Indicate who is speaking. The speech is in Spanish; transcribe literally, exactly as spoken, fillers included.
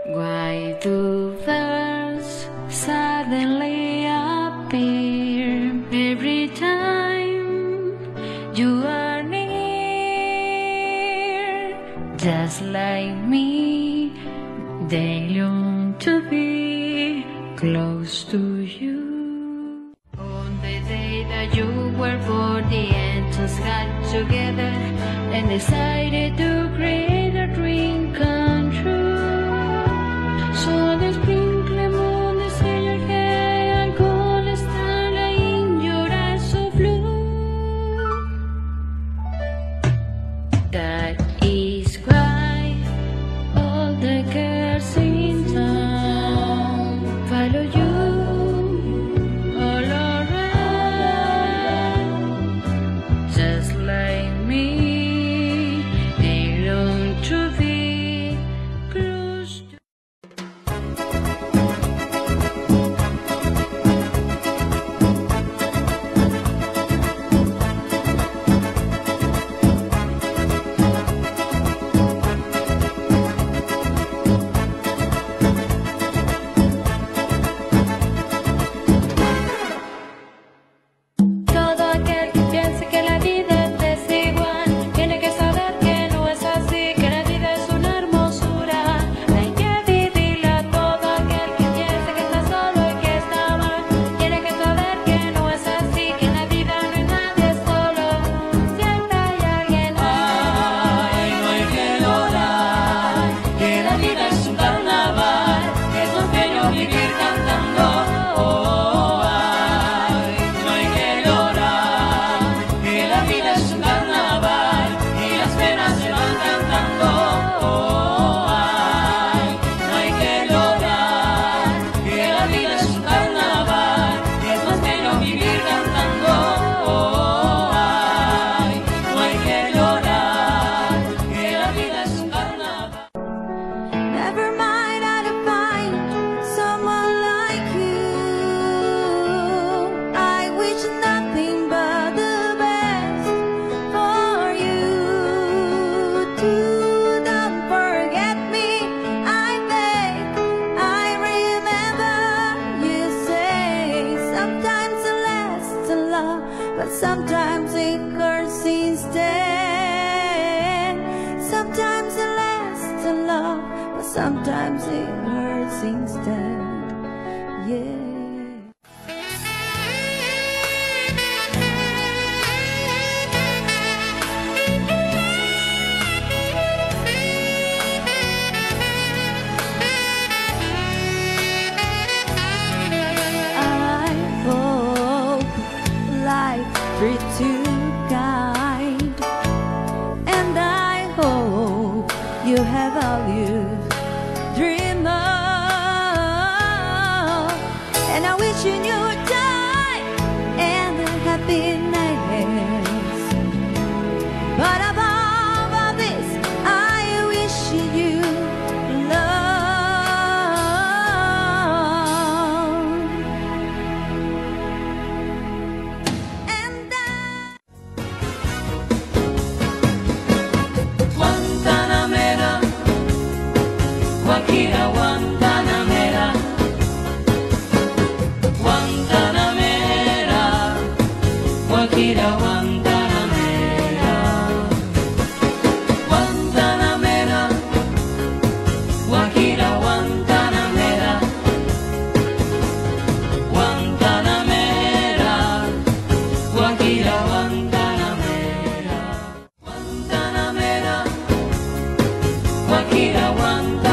Speaker 1: Why do birds suddenly appear every time you are near? Just like me, they long to be close to you. On the day that you were born, the angels got together and decided to create a dream come true. Solo sprinkle moon, the sailor gay, and cold starlight in your eyes so blue. That is why all the girls in town follow you all around. Just like me, they long to be close to. Todo aquel que piense que la vida es desigual tiene que saber que no es así, que la vida es una hermosura. Hay que vivirla. Todo aquel que piense que está solo y que está mal tiene que saber que no es así, que en la vida no hay nadie solo. Siempre hay alguien. Ay, no hay que llorar, que la vida es un carnaval, es un sueño vivir cantando. Oh, ay, no hay que llorar, que la vida es un carnaval y las penas se van cantando. Oh, ay, no hay que llorar, que la vida es un carnaval, es más bello vivir cantando. Oh, ay, no hay que llorar, que la vida es un carnaval. Never mind, I'll find someone like you. I wish nothing but the best for you. Do not forget me, I beg. I remember you say sometimes it lasts a lot, but sometimes it hurts instead. Sometimes it lasts a lot, but sometimes it hurts instead. Yeah. I hope life treats you kind, and I hope you have all you dream of. And I wish you knew time and happiness. But above all this, I wish you love. And I Guantanamera, Guajira, Guantanamera, Guantanamera, Guajira, Guantanamera, Guantanamera, Guajira, Guantanamera, Guantanamera, Guajira, Guantanamera, Guantanamera, Guajira, Guantanamera.